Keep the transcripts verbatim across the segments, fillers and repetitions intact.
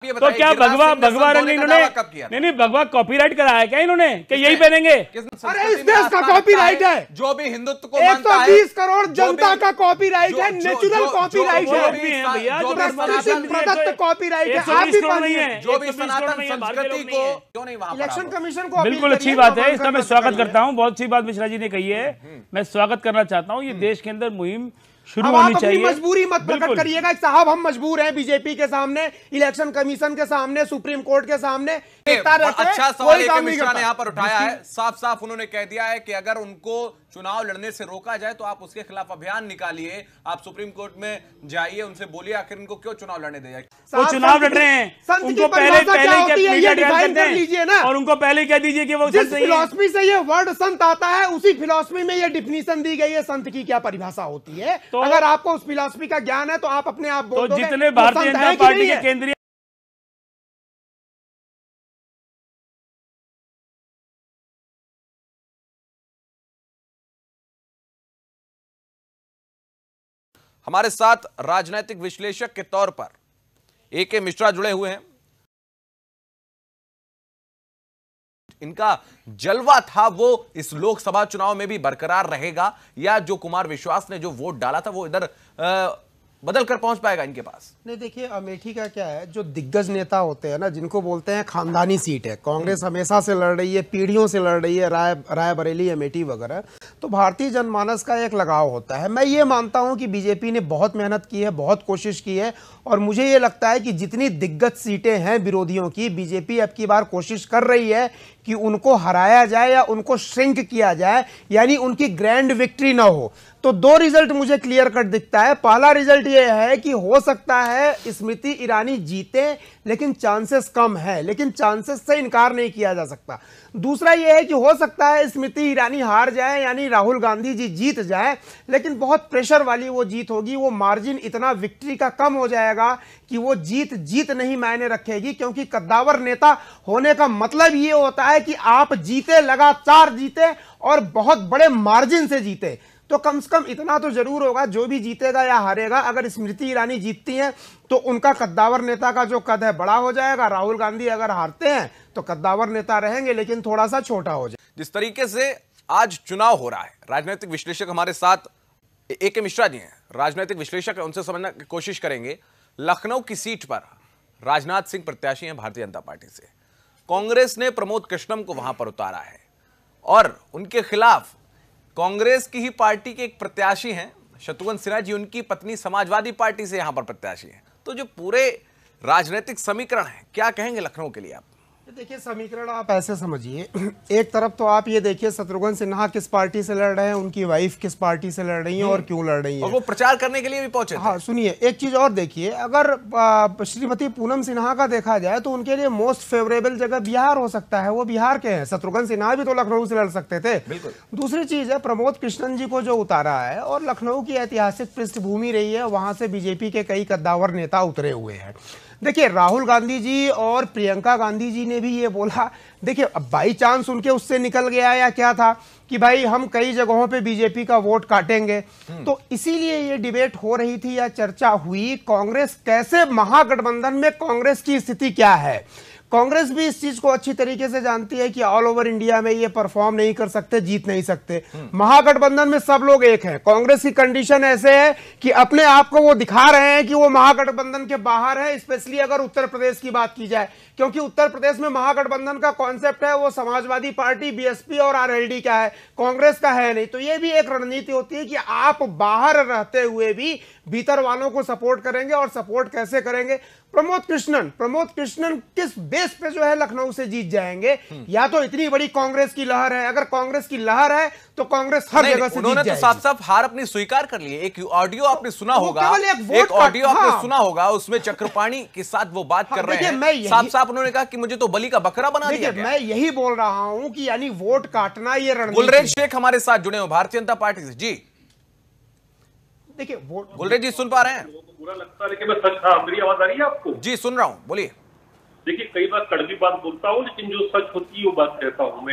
तो क्या भगवा भगवा रंग इन्होंने नहीं नहीं भगवा कॉपीराइट कराया क्या इन्होंने कि यही पहनेंगे? अरे इस देश का कॉपीराइट है, जो भी हिंदुत्व को एक सौ बीस करोड़ जनता का कॉपीराइट है, नेचुरल कॉपीराइट है, प्रदत्त कॉपीराइट है। आप भी पढ़िए, जो भी सनातन संस्कृति को क्यों नहीं वहां इलेक्शन कमीशन को बिल्कुल अच्छी बात है, इसका मैं स्वागत करता हूँ। बहुत सी बात मिश्रा जी ने कही है, मैं स्वागत करना चाहता हूँ। ये देश के अंदर मुहिम शुरू होनी चाहिए। मजबूरी मत प्रकट करिएगा साहब, हम मजबूर हैं बीजेपी के सामने, इलेक्शन कमीशन के सामने, सुप्रीम कोर्ट के सामने। अच्छा सवाल एक मिश्रा ने यहाँ पर उठाया है, साफ साफ उन्होंने कह दिया है कि अगर उनको चुनाव लड़ने से रोका जाए तो आप उसके खिलाफ अभियान निकालिए, आप सुप्रीम कोर्ट में जाइए, उनसे बोलिए आखिर इनको क्यों चुनाव लड़ने दे जाए। वो चुनाव लड़ रहे हैं, उनको पहले पहले लीजिए ना, और उनको पहले कह दीजिए कि वो जिस फिलॉसफी से ये वर्ड संत आता है उसी फिलॉसफी में ये डिफिनीशन दी गई है संत की क्या परिभाषा होती है। तो अगर आपको उस फिलॉसफी का ज्ञान है तो आप अपने आप बोल दोगे। जितने भारतीय जनता पार्टी के केंद्रीय हमारे साथ राजनीतिक विश्लेषक के तौर पर ए के मिश्रा जुड़े हुए हैं। इनका जलवा था वो इस लोकसभा चुनाव में भी बरकरार रहेगा, या जो कुमार विश्वास ने जो वोट डाला था वो इधर बदल कर पहुंच पाएगा इनके पास? नहीं देखिए, अमेठी का क्या है, जो दिग्गज नेता होते हैं ना, जिनको बोलते हैं खानदानी सीट है, कांग्रेस हमेशा से लड़ रही है, पीढ़ियों से लड़ रही है, राय रायबरेली, अमेठी वगैरह, तो भारतीय जनमानस का एक लगाव होता है। मैं ये मानता हूं कि बीजेपी ने बहुत मेहनत की है, बहुत कोशिश की है, और मुझे ये लगता है कि जितनी दिग्गज सीटें हैं विरोधियों की, बीजेपी अब की बार कोशिश कर रही है कि उनको हराया जाए या उनको श्रिंक किया जाए, यानी उनकी ग्रैंड विक्ट्री ना हो। तो दो रिजल्ट मुझे क्लियर कट दिखता है। पहला रिजल्ट ये है कि हो सकता है स्मृति ईरानी जीते, लेकिन चांसेस कम है, लेकिन चांसेस से इनकार नहीं किया जा सकता। दूसरा ये है कि हो सकता है स्मृति ईरानी हार जाए, यानी राहुल गांधी जी जीत जाए, लेकिन बहुत प्रेशर वाली वो जीत होगी, वो मार्जिन इतना विक्ट्री का कम हो जाएगा कि वो जीत जीत नहीं मायने रखेगी, क्योंकि कद्दावर नेता होने का मतलब ये होता है कि आप जीते, लगातार जीते और बहुत बड़े मार्जिन से जीते। तो कम से कम इतना तो जरूर होगा, जो भी जीतेगा या हारेगा, अगर स्मृति ईरानी जीतती हैं तो उनका कद्दावर नेता का जो कद है बड़ा हो जाएगा। राहुल गांधी अगर हारते हैं तो कद्दावर नेता रहेंगे, लेकिन थोड़ा सा छोटा हो जाए। जिस तरीके से आज चुनाव हो रहा है, राजनीतिक विश्लेषक हमारे साथ ए के मिश्रा जी हैं, राजनीतिक विश्लेषक है, उनसे समझने की कोशिश करेंगे। लखनऊ की सीट पर राजनाथ सिंह प्रत्याशी हैं भारतीय जनता पार्टी से। कांग्रेस ने प्रमोद कृष्णम को वहां पर उतारा है, और उनके खिलाफ कांग्रेस की ही पार्टी के एक प्रत्याशी हैं शत्रुघ्न सिन्हा जी, उनकी पत्नी समाजवादी पार्टी से यहां पर प्रत्याशी हैं। तो जो पूरे राजनीतिक समीकरण है, क्या कहेंगे लखनऊ के लिए आप? देखिए, समीकरण आप ऐसे समझिए, एक तरफ तो आप ये देखिए शत्रुघ्न सिन्हा किस पार्टी से लड़ रहे हैं, उनकी वाइफ किस पार्टी से लड़ रही है और क्यों लड़ रही है, और वो प्रचार करने के लिए भी पहुंचे। हाँ सुनिए, एक चीज और देखिए, अगर श्रीमती पूनम सिन्हा का देखा जाए तो उनके लिए मोस्ट फेवरेबल जगह बिहार हो सकता है, वो बिहार के हैं। शत्रुघ्न सिन्हा भी तो लखनऊ से लड़ सकते थे। दूसरी चीज है, प्रमोद कृष्णन जी को जो उतारा है, और लखनऊ की ऐतिहासिक पृष्ठभूमि रही है, वहां से बीजेपी के कई कद्दावर नेता उतरे हुए हैं। देखिए, राहुल गांधी जी और प्रियंका गांधी जी ने भी ये बोला, देखिए अब बाई चांस उनके उससे निकल गया या क्या था कि भाई हम कई जगहों पे बीजेपी का वोट काटेंगे, तो इसीलिए ये डिबेट हो रही थी या चर्चा हुई, कांग्रेस कैसे, महागठबंधन में कांग्रेस की स्थिति क्या है। कांग्रेस भी इस चीज को अच्छी तरीके से जानती है कि ऑल ओवर इंडिया में ये परफॉर्म नहीं कर सकते, जीत नहीं सकते। महागठबंधन में सब लोग एक हैं। कांग्रेस की कंडीशन ऐसे है कि अपने आप को वो दिखा रहे हैं कि वो महागठबंधन के बाहर है, स्पेशली अगर उत्तर प्रदेश की बात की जाए, क्योंकि उत्तर प्रदेश में महागठबंधन का कॉन्सेप्ट है वो समाजवादी पार्टी, बीएसपी और आरएलडी का है, कांग्रेस का है नहीं। तो ये भी एक रणनीति होती है कि आप बाहर रहते हुए भी भीतर वालों को सपोर्ट करेंगे, और सपोर्ट कैसे करेंगे। प्रमोद कृष्णन प्रमोद कृष्णन किस बेस पे जो है लखनऊ से जीत जाएंगे? या तो इतनी बड़ी कांग्रेस की लहर है, अगर कांग्रेस की लहर है तो कांग्रेस हर जगह से उन्होंने तो साफ साफ हार अपनी स्वीकार कर ली है। एक ऑडियो आपने सुना होगा, एक ऑडियो आपने सुना होगा, उसमें चक्रपाणी के साथ वो बात कर रहे हैं, साफ साफ उन्होंने कहा कि मुझे तो बलि का बकरा बना दिया गया। मैं यही बोल रहा हूं कि यानी वोट काटना ये रणनीति। गुलरेज शेख हमारे साथ जुड़े हो भारतीय जनता पार्टी से। जी देखिए, वोट गुलरेज जी सुन पा रहे हैं? बुरा लगता है लेकिन मैं सच, हाँ मेरी आवाज आ रही है आपको? जी सुन रहा हूँ, बोलिए। देखिए, कई बार कड़वी बात बोलता हूँ, लेकिन जो सच होती है वो बात कहता हूँ मैं।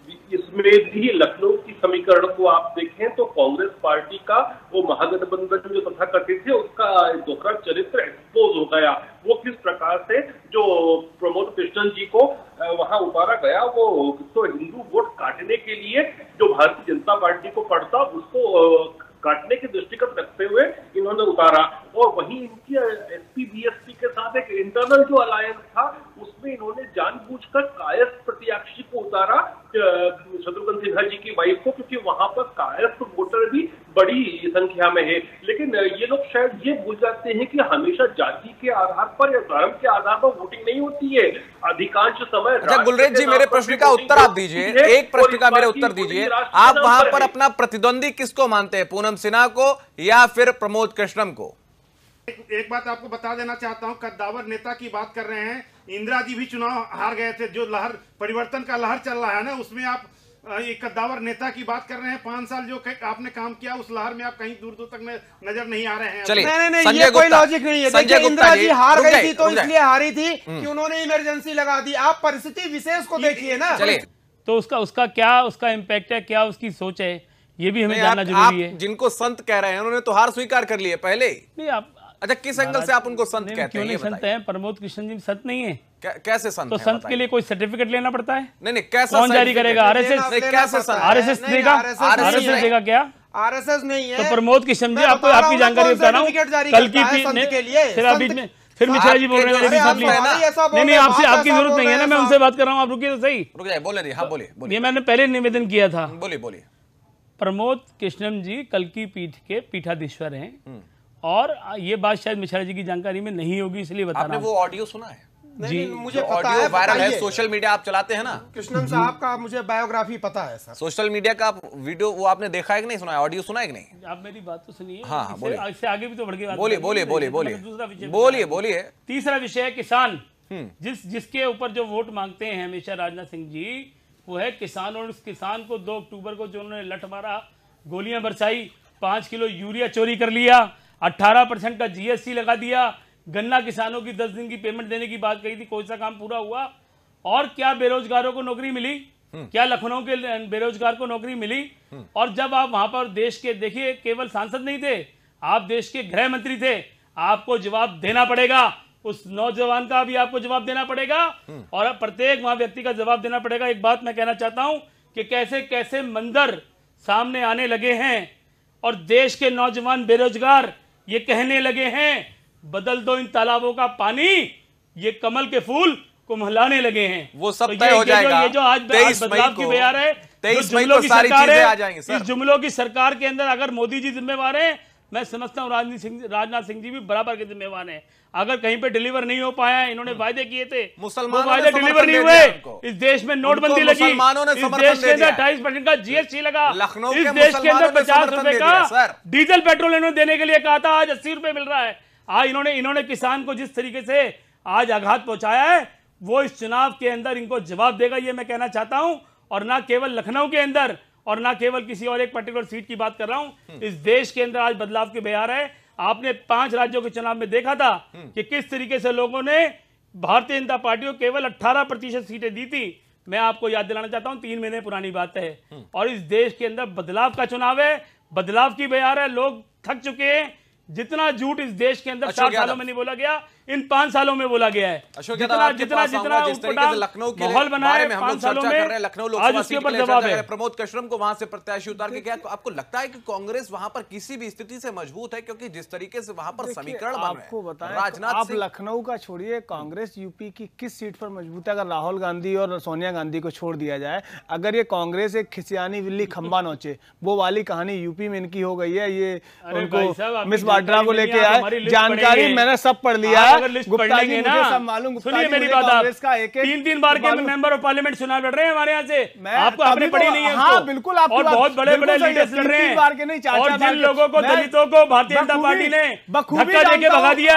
इसमें भी लखनऊ की समीकरण को आप देखें तो कांग्रेस पार्टी का वो महागठबंधन जो तथाकथित थे उसका दूसरा चरित्र एक्सपोज हो गया। वो किस प्रकार से जो प्रमोद कृष्णन जी को वहां उतारा गया, वो तो हिंदू वोट काटने के लिए जो भारतीय जनता पार्टी को पड़ता उसको काटने के दृष्टिगत रखते हुए इन्होंने उतारा। और वहीं इनकी एसपी बीएसपी के साथ एक इंटरनल जो अलायंस था उसमें इन्होंने जानबूझकर कायस्थ प्रत्याशी को उतारा, शत्रुघ्न सिन्हा जी की वाइफ को, क्योंकि वहां पर कायस्थ वोटर भी बड़ी संख्या में है। लेकिन ये लोग शायद ये भूल जाते हैं कि हमेशा जाति के आधार पर या धर्म के आधार पर वोटिंग नहीं होती है। अधिकांश समय अच्छा गुलरेज जी, मेरे प्रश्न का उत्तर आप दीजिए, एक प्रश्न का मेरे उत्तर दीजिए। आप वहां पर अपना प्रतिद्वंदी किसको मानते हैं, पूनम सिन्हा को या फिर प्रमोद कृष्णम को? एक, एक बात आपको बता देना चाहता हूं, कद्दावर नेता की बात कर रहे हैं। इंदिरा जी भी चुनाव हार गए थे। जो लहर परिवर्तन का लहर चल रहा है ना, उसमें आप एक कद्दावर नेता की बात कर रहे हैं। पांच साल जो आपने काम किया उस लहर में आप कहीं दूर दूर तक नजर नहीं आ रहे हैं। चलिए, नहीं नहीं नहीं, ये कोई लॉजिक नहीं है। देखिए, इंदिरा जी हार गई थी तो इसलिए हारी थी कि उन्होंने इमरजेंसी लगा दी। आप परिस्थिति विशेष को देखिए ना। चलिए, तो उसका उसका क्या उसका इम्पैक्ट है, क्या उसकी सोच है, ये भी हमें जानना जरूरी है। जिनको संत कह रहे हैं उन्होंने तो हार स्वीकार कर ली है पहले। नहीं, आप अच्छा, किस एंगल से आप उनको संत कहते हैं? क्यों नहीं संत हैं? प्रमोद कृष्ण जी संत नहीं है? कैसे संत? तो संत के लिए कोई सर्टिफिकेट लेना पड़ता है? नहीं नहीं, कैसा कौन जारी करेगा? आरएसएस? कैसे संत? आरएसएस देगा? आरएसएस देगा क्या? आरएसएस नहीं है। तो प्रमोद कृष्ण जी, आपको आपकी जानकारी बता रहा हूँ, कल की फिर अभी में फिर मिश्रा जी बोल रहे हैं नहीं नहीं, आपसे आपकी जरूरत नहीं है ना, मैं उनसे बात कर रहा हूँ, आप रुकिए तो सही। रुक जाइए, बोले हाँ बोलिए। ये मैंने पहले निवेदन किया था। बोलिए बोलिए। प्रमोद कृष्णम जी कल की पीठ के पीठाधीश्वर हैं और ये बात शायद मिश्रा जी की जानकारी में नहीं होगी, इसलिए बता रहा हूं। आपने वो ऑडियो सुना है? जी, मुझे पता है, वायरल है, सोशल मीडिया आप चलाते हैं ना? कृष्णन साहब का मुझे बायोग्राफी पता है सर। सोशल मीडिया का वीडियो वो आपने देखा है कि नहीं, सुना है, ऑडियो सुना है कि नहीं? आप मेरी बात तो सुनिए। हाँ, बोलिए। इससे आगे भी तो बढ़ गई। बोलिए बोलिए बोलिए बोलिए दूसरा विषय बोलिए बोलिए। तीसरा विषय है किसान। जिस जिसके ऊपर जो वोट मांगते हैं हमेशा राजनाथ सिंह जी, वो है किसान। और उस किसान को दो अक्टूबर को जो उन्होंने लठ मारा, गोलियां बरसाई, पांच किलो यूरिया चोरी कर लिया, अट्ठारह परसेंट का जीएसटी लगा दिया, गन्ना किसानों की दस दिन की पेमेंट देने की बात कही थी, कोई सा काम पूरा हुआ? और क्या बेरोजगारों को नौकरी मिली? क्या लखनऊ के बेरोजगार को नौकरी मिली? और जब आप वहां पर देश के, देखिए केवल सांसद नहीं थे, आप देश के गृह मंत्री थे, आपको जवाब देना पड़ेगा। उस नौजवान का भी आपको जवाब देना पड़ेगा और प्रत्येक वहां व्यक्ति का जवाब देना पड़ेगा। एक बात मैं कहना चाहता हूं कि कैसे कैसे मंजर सामने आने लगे हैं और देश के नौजवान बेरोजगार ये कहने लगे हैं, बदल दो इन तालाबों का पानी, ये कमल के फूल को महलाने लगे हैं। वो सब तो तय हो जाएगा। ये जो आज बदलाव की बयार है, तेईस मई को सारी चीजें आ जाएंगी सर। इस जुमलों की सरकार के अंदर अगर मोदी जी जिम्मेवार हैं, मैं समझता हूं राजनाथ सिंह राजनाथ सिंह जी भी बराबर के जिम्मेवार हैं। अगर कहीं पे डिलीवर नहीं हो पाया है, इन्होंने वायदे किए थे, मुसलमानों वो वायदे डिलीवर नहीं हुए। इस देश में नोटबंदी लगी, इस देश के अंदर अट्ठाईस परसेंट का जीएसटी लगा, लखनऊ इस देश के अंदर पचास रुपए का डीजल पेट्रोल इन्होंने देने के लिए कहा था, आज अस्सी रुपए मिल रहा है। आज इन्होंने इन्होंने किसान को जिस तरीके से आज आघात पहुंचाया है, वो इस चुनाव के अंदर इनको जवाब देगा, ये मैं कहना चाहता हूं। और ना केवल लखनऊ के अंदर और ना केवल किसी और एक पर्टिकुलर सीट की बात कर रहा हूं, इस देश के अंदर आज बदलाव के बयार है। आपने पांच राज्यों के चुनाव में देखा था कि किस तरीके से लोगों ने भारतीय जनता पार्टी को केवल अठारह प्रतिशत सीटें दी थी। मैं आपको याद दिलाना चाहता हूं, तीन महीने पुरानी बात है और इस देश के अंदर बदलाव का चुनाव है, बदलाव की बयार है। लोग थक चुके हैं। जितना झूठ इस देश के अंदर सात सालों में नहीं बोला गया, इन पांच सालों में बोला गया है। जितना जितना जितना लखनऊ के माहौल बना है पांच सालों में, लखनऊ आज उसके ऊपर दबाव है। प्रमोद कृष्णम को वहां से प्रत्याशी उतार के, क्या आपको लगता है कि कांग्रेस वहां पर किसी भी स्थिति से मजबूत है? क्योंकि जिस तरीके से वहां पर समीकरण बन रहे हैं, आपको बताएं, राजनाथ आप लखनऊ का छोड़िए, कांग्रेस यूपी की किस सीट पर मजबूत है? अगर राहुल गांधी और सोनिया गांधी को छोड़ दिया जाए, अगर ये कांग्रेस एक खिसियानी बिल्ली खंबा नोचे, वो वाली कहानी यूपी में इनकी हो गई है। ये उनको मिस वाड्रा को लेके आए, जानकारी मैंने सब पढ़ लिया है। गुप्ता जी मुझे सब मालूम। सुनिए मेरी बात, आप तीन तीन बार के मेंबर ऑफ पार्लियामेंट चुनाव लड़ रहे हैं हमारे यहाँ से, आपको आपने पढ़ी नहीं है? हाँ बिल्कुल, आप और बहुत बड़े बड़े लीडर्स लड़ रहे हैं और जिन लोगों को, दलितों को भारतीय जनता पार्टी ने धक्का देके भगा दिया,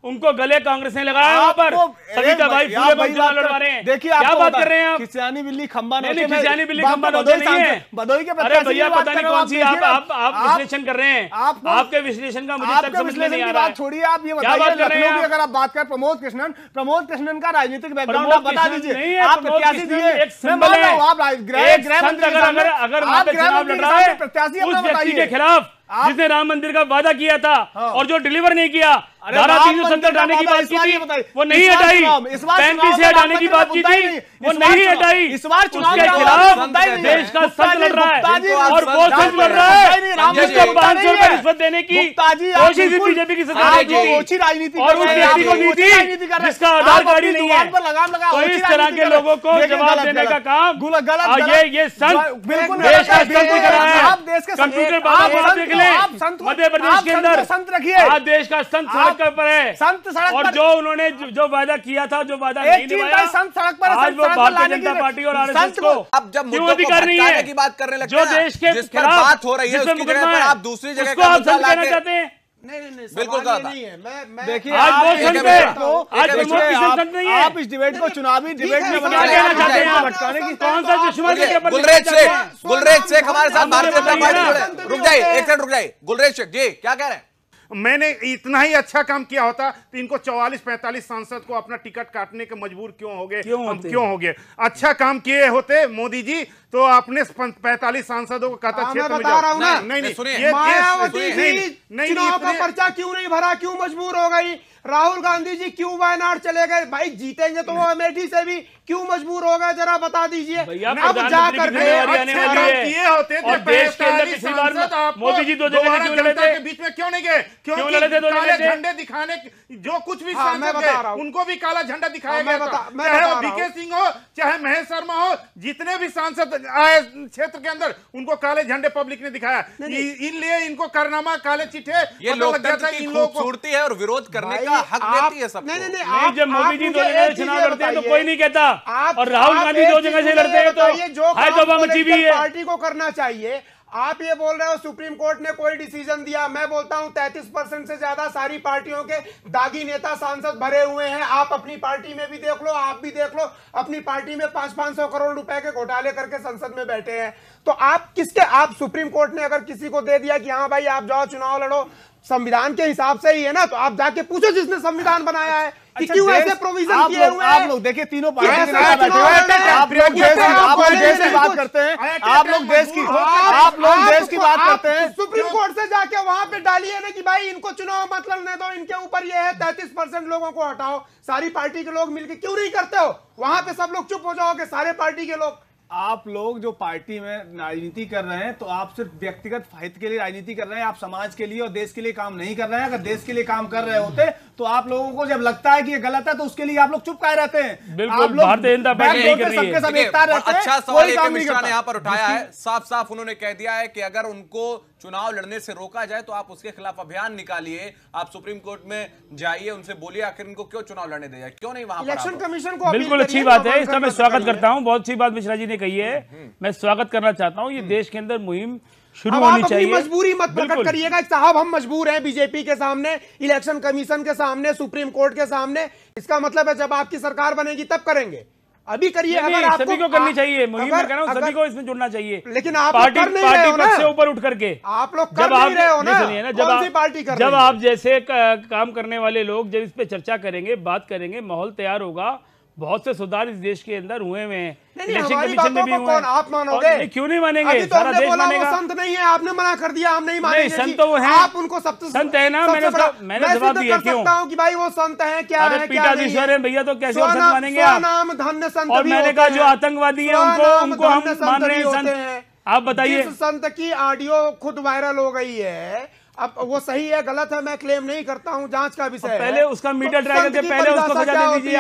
उनको गले कांग्रेस ने लगाया वहां पर। सविता भाई फूले पर चुनाव लड़वा रहे हैं। देखिए क्या बात कर रहे हैं आप? खिसियानी बिल्ली खंबा नहीं, नहीं, खिसियानी बिल्ली खंबा नोचे नहीं है। भदोही के अरे भैया पता नहीं कौन सी आप आप आप विश्लेषण कर रहे हैं। आपके विश्लेषण का मुझे तक समझ में नहीं आ रहा है। छोड़िए, आप ये बताइए लखनऊ की अगर आप बात करें प्रमोद कृष्णन, प्रमोद कृष्णन का राजनीतिक बैकग्राउंड आप बता दीजिए। आप प्रत्याशी दिए, एक सिंबल है, आप गृह गृह मंत्री अगर अगर वहां पे चुनाव लड़ रहा है प्रत्याशी उस व्यक्ति के खिलाफ जिसने राम मंदिर का वादा किया था और जो डिलीवर नहीं किया, धारा तीन सौ सत्तर हटाने की बात की थी वो नहीं हटाई, पैंतीस से हटाने की बात की थी वो नहीं हटाई। इस बार उसके खिलाफ देश का संत लड़ रहा है और वो संत लड़ रहा है जिसको पांच सौ रुपए रिश्वत देने की कोशिश भी बीजेपी की सरकार ने की थी और उस व्यक्ति को दी थी जिसका आधार कार्ड ही नहीं है। तो इस तरह के लोगों को जवाब देने का काम ये ये संत देश का संत दिख रहा है। कंप्यूटर बाबा को आप देख लें, मध्य प्रदेश के अंदर संत रखिए, आज देश का संत सड़क के ऊपर है। संत सड़क और जो उन्होंने जो वादा किया था, जो वादा नहीं निभाया, संत सड़क पर आज वो भारतीय जनता पार्टी और आरएसएस को अब जब मुद्दों को भटकाने की बात करने लगते जो हैं, देश के जिस पर बात हो रही है उसकी जगह पर आप दूसरी जगह का मुद्दा लाके चाहते हैं। नहीं नहीं नहीं, बिल्कुल सवाल ये कहा नहीं है। मैं मैं देखिए आज वो आप संत एक है, तो- आज एक प्रमोद देखिए, कृष्ण आप- संत नहीं है। आप इस डिबेट को चुनावी डिबेट में बना क्या कहना चाहते हैं आप? भटकाने की कौन सा चश्मा के ऊपर गुलरेज शेख, गुलरेज शेख हमारे साथ आप भारतीय जनता मुझे पार्टी बताइए जुड़े। ना। रुक जाइए एक सेकंड, रुक जाइए। गुलरेज शेख जी क्या कह रहे हैं? मैंने इतना ही अच्छा काम किया होता तो इनको चौवालीस पैंतालीस सांसद को अपना टिकट काटने के मजबूर क्यों हो गए? क्यों हम होते? क्यों हो गए? अच्छा काम किए होते मोदी जी तो अपने पैंतालीस सांसदों को कहता हाँ, क्षेत्र मैं में बता जाओ। रहा हूँ ना। नहीं नहीं सुनिए, ये- ये- मायावती सुनिए, जी नहीं, नहीं, चुनाव का इतने- पर्चा क्यों नहीं भरा, क्यों मजबूर हो गई? राहुल गांधी जी क्यों वायनाड चले गए? भाई जीतेंगे तो वो अमेठी से भी क्यों मजबूर हो गए, जरा बता दीजिए। भैया अब प्रधानमंत्री जा की करके जिम्मेदारी आने अच्छे वाली काम है। किए होते तो और देश के अंदर पैंतालीस पिछली बार सांसद आपको मोदी जी दो जगह दोबारा से क्यों लड़े जनता थे? के बीच में क्यों नहीं गए? क्यों लड़े थे दो काले जगह से? झंडे दिखाने जो कुछ भी हाँ, मैं सांसद बता गए रहा हूँ। उनको भी काला झंडा दिखाया हाँ, मैं गया बता- था। मैं चाहे बता वो रहा बीके हूँ। सिंह हो चाहे महेश शर्मा हो, जितने भी सांसद आए क्षेत्र के अंदर उनको काले झंडे पब्लिक ने दिखाया। इसलिए इनको कारनामा काले चिट्ठे ये पता लग गया था लोकतंत्र की इन लोगों को। खूबसूरती है और विरोध करने भाई, का हक आप- देती है सबको। नहीं नहीं नहीं, नहीं, आप- जब मोदी आप जी दो मुझे जगह एक से चीज चुनाव ये लड़ते हैं तो बताइए। कोई नहीं कहता, आप- और राहुल आप गांधी एक दो चीज जगह से मुझे लड़ते ये हैं तो बताइए, जो हाय काम तौबा मची भी पॉलिटिकल है। पार्टी को करना चाहिए। आप ये बोल रहे हो सुप्रीम कोर्ट ने कोई डिसीजन दिया, मैं बोलता हूं तैंतीस परसेंट से ज्यादा सारी पार्टियों के दागी नेता सांसद भरे हुए हैं। आप अपनी पार्टी में भी देख लो, आप भी देख लो, अपनी पार्टी में पांच पांच सौ करोड़ रुपए के घोटाले करके संसद में बैठे हैं। तो आप किसके, आप सुप्रीम कोर्ट ने अगर किसी को दे दिया कि हाँ भाई आप जाओ चुनाव लड़ो, संविधान के हिसाब से ही है ना, तो आप जाके पूछो जिसने संविधान बनाया है कि अच्छा, क्यों देश- ऐसे प्रोविजन आप किए लोग- हुए आप हैं। लोग देखिए तीनों पार्टी के ऐसा नेता बैठे चुनाव हुए हैं। लड़ना है। आप लोग देश की आप लोग देश की बात करते हैं, आप लोग देश की आप लोग देश की बात करते हैं। सुप्रीम कोर्ट से जाके वहां पे डालिए ना कि भाई इनको चुनाव मत लड़ने दो, इनके ऊपर ये है, तैंतीस परसेंट लोगों को हटाओ। सारी पार्टी के लोग मिलकर क्यों नहीं करते हो? वहां पे सब लोग चुप हो जाओगे, सारे पार्टी के लोग। आप लोग जो पार्टी में राजनीति कर रहे हैं तो आप सिर्फ व्यक्तिगत हित के लिए राजनीति कर रहे हैं, आप समाज के लिए और देश के लिए काम नहीं कर रहे हैं। अगर देश के लिए काम कर रहे होते तो आप लोगों को जब लगता है कि ये गलत है तो उसके लिए आप लोग चुप काहे रहते हैं? बिल्कुल, आप लोग भारतीय जनता पार्टी यही कर रही है। सबके सब देखिए, एकता रहते हैं, अच्छा सवाल कोई एक काम नहीं मिश्रा ने करता। यहाँ पर उठाया है। साफ साफ उन्होंने कह दिया है कि अगर उनको चुनाव लड़ने से रोका जाए तो आप उसके खिलाफ अभियान निकालिए, आप सुप्रीम कोर्ट में जाइए, उनसे बोलिए आखिर इनको क्यों चुनाव लड़ने दिया, क्यों नहीं वहां पर इलेक्शन आप? कमीशन को बिल्कुल अच्छी बात है, इसका मैं स्वागत करता हूं। बहुत अच्छी बात मिश्रा जी ने कही है, मैं स्वागत करना चाहता हूं। ये देश के अंदर मुहिम शुरू अब होनी आप अपनी चाहिए। मजबूरी मत प्रकट बिल्कुल। करिएगा साहब, हम मजबूर हैं बीजेपी के सामने, इलेक्शन कमीशन के सामने, सुप्रीम कोर्ट के सामने। इसका मतलब है जब आपकी सरकार बनेगी तब करेंगे, अभी करिए। नहीं, अगर नहीं, आपको सभी को करनी आ- चाहिए मुहिम, मैं अगर- कह रहा हूं सभी अगर- को इसमें जुड़ना चाहिए। लेकिन आप लोग पार्टी कर नहीं रहे पार्टी हो पद ना। से ऊपर उठ करके आप लोग कर जब नहीं आप रहे हो ना। नहीं, सुनिए ना, जब कौन सी आप पार्टी कर जब रही है? आप जैसे क- काम करने वाले लोग जब इस पे चर्चा करेंगे, बात करेंगे, माहौल तैयार होगा। बहुत से सुधार इस देश के अंदर हुए हुए हैं, नहीं, नहीं, इलेक्शन हमारी कमीशन में बातों भी को हुए कौन हैं। आप मानोगे? और नहीं, क्यों नहीं मानेंगे? अभी तो सारा हमने देश बोला वो मानेगा। संत नहीं है, आपने मना कर दिया, हम नहीं मानेंगे। संत जी। तो वो हैं। आप उनको सब संत है ना, सबसे मैंने बड़ा- उसका- मैंने मैं जवाब सिद्ध दिया, कर क्यों? सकता हूं कि भाई वो संत है क्या अरे है क्या नहीं पीठाधीश्वर है भैया, तो कैसे और संत स्वनाम- मानेंगे आप? स्वनाम धन्य संत और भी मैंने होते कहा जो हैं। आतंकवादी है उनको स्वनाम उनको हम धन्य संत मान रहे भी हैं होते संत। हैं। आप बताइए। जिस संत की ऑडियो खुद वायरल हो गई है, अब वो सही है गलत है मैं क्लेम नहीं करता हूं, जांच का विषय है। पहले उसका मीडिया तो ट्रायल संत करके की पहले उसको परिभाषा सजा क्या दे होती दीजिए है? आप।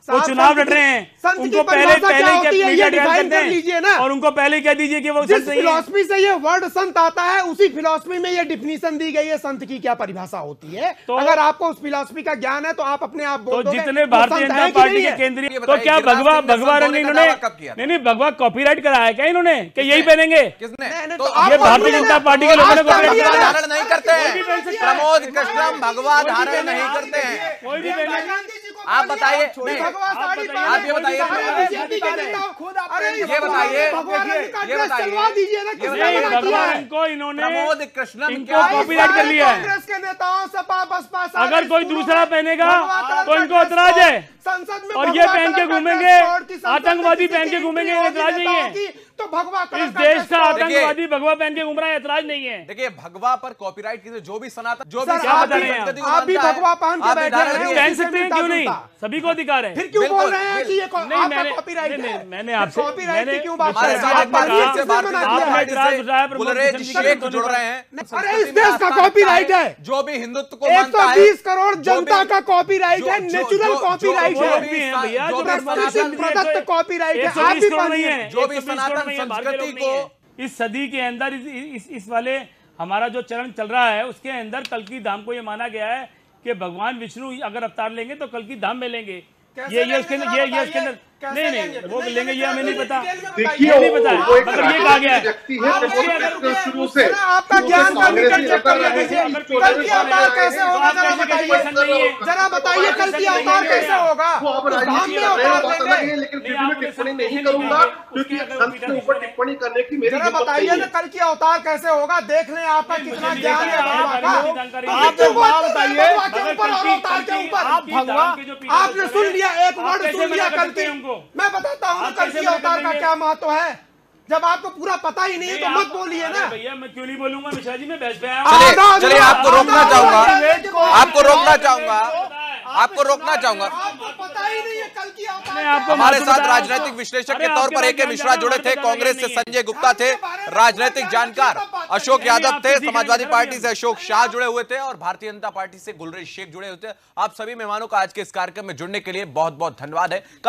वो चुनाव लड़ रहे हैं, उनको पहले पहले मीडिया ट्रायल करते हैं और उनको पहले कह दीजिए कि वो जिस फिलॉसफी से ये वर्ड संत आता है उसी फिलॉसफी में ये डिफिनीशन दी गई है संत की क्या परिभाषा होती है। तो अगर आपको उस फिलॉसफी का ज्ञान है तो आप अपने आप बोल तो जितने भारतीय जनता पार्टी के केंद्रीय तो क्या भगवा भगवा रंग इन्होंने नहीं नहीं भगवा कॉपीराइट कराया क्या इन्होंने कि यही पहनेंगे? ये भारतीय जनता पार्टी के लोगों ने कॉपीराइट धारण नहीं करते हैं, प्रमोद कृष्णम भगवा धारण नहीं करते हैं। कोई भी आप बताइए, आप ये बताइए, ये बताइए, ये बताइए भगवान को इन्होंने प्रमोद कृष्णम इनको कॉपीराइट कर लिया है। कांग्रेस के नेताओं सपा बसपा अगर कोई दूसरा पहनेगा तो इनको ऐतराज है संसद में और ये पहन के घूमेंगे, आतंकवादी पहन के घूमेंगे, ऐतराज नहीं है। तो भगवा इस देश का आतंकवादी भगवा पहन के घूम रहा है, ऐतराज नहीं है। देखिए भगवा पर कॉपीराइट की जो भी सनातन जो भी क्या बता रहे हैं आप भी भगवा पहन के बैठे हैं, पहन सकते हैं क्यों नहीं? सभी को अधिकार है। फिर क्यों बोल रहे हैं कि ये आपका कॉपीराइट है? मैंने आपसे कॉपीराइट की क्यों बात हमारे कर साथ रहे से भारतीय गुलरेज शेख जुड़ रहे हैं। अरे इस देश का कॉपीराइट है, जो भी हिंदुत्व को एक मानता सौ है, बीस करोड़ जनता का कॉपीराइट है, नेचुरल कॉपीराइट है, भैया प्रदत्त कॉपीराइट है। आप भी नहीं जो भी सनातन संस्कृति को इस सदी के अंदर इस, इस इस वाले हमारा जो चरण चल रहा है उसके अंदर कल्कि धाम को ये माना गया है कि भगवान विष्णु अगर अवतार लेंगे तो कल्कि धाम में लेंगे। ये ये उसके अंदर ये ये उसके अंदर नहीं नहीं वो लेंगे ये हमें नहीं पता, देखिए नहीं पता वो एक मतलब ये कहा गया है व्यक्ति है शुरू से आपका ज्ञान का निकट चेक कर लीजिए। कल की अवतार कैसे होगा जरा बताइए, जरा बताइए कल की अवतार कैसे होगा? धाम में अवतार लेंगे, लेकिन फिर मैं टिप्पणी नहीं करूंगा क्योंकि संत के ऊपर टिप्पणी करने की मेरी जरा बताइए ना कल की अवतार कैसे होगा, देख लें आपका कितना ज्ञान है भगवा का। आप बताइए अवतार के ऊपर आप भगवा आपने सुन लिया, एक वर्ड सुन लिया कल की। मैं बताता हूँ कल की अवतार का क्या महत्व है। जब आपको पूरा पता ही नहीं है तो मत बोलिए ना। भैया मैं क्यों नहीं बोलूंगा मिश्रा जी, मैं बहस पे आया। चलिए चलिए आपको रोकना चाहूंगा, आपको रोकना चाहूंगा, आपको रोकना चाहूंगा। आपको पता ही नहीं है कल की अवतार। हमारे साथ राजनीतिक विश्लेषक के तौर पर ए के मिश्रा जुड़े थे, कांग्रेस से संजय गुप्ता थे, राजनीतिक जानकार अशोक यादव थे, समाजवादी पार्टी से अशोक शाह जुड़े हुए थे और भारतीय जनता पार्टी से गुलरेज शेख जुड़े हुए थे। आप सभी मेहमानों का आज के इस कार्यक्रम में जुड़ने के लिए बहुत बहुत धन्यवाद है।